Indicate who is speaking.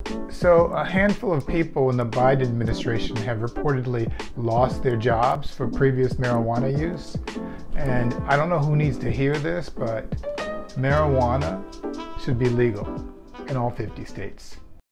Speaker 1: So a handful of people in the Biden administration have reportedly lost their jobs for previous marijuana use. And I don't know who needs to hear this, but marijuana should be legal in all 50 states.